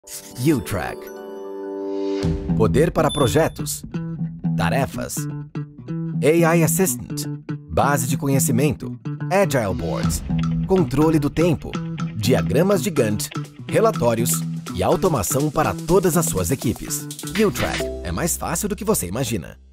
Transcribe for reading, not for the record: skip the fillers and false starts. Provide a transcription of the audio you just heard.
U-Track. Poder para projetos, tarefas, AI Assistant, base de conhecimento, Agile Boards, controle do tempo, diagramas de Gantt, relatórios e automação para todas as suas equipes. U-Track é mais fácil do que você imagina.